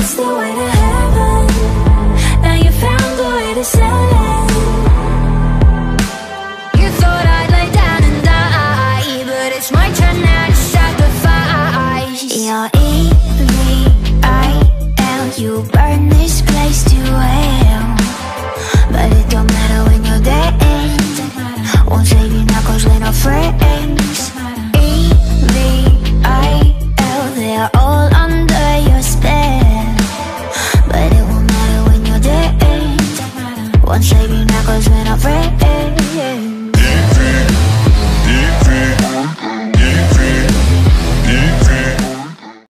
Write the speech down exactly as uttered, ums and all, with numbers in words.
the way to heaven. Now you found a way to say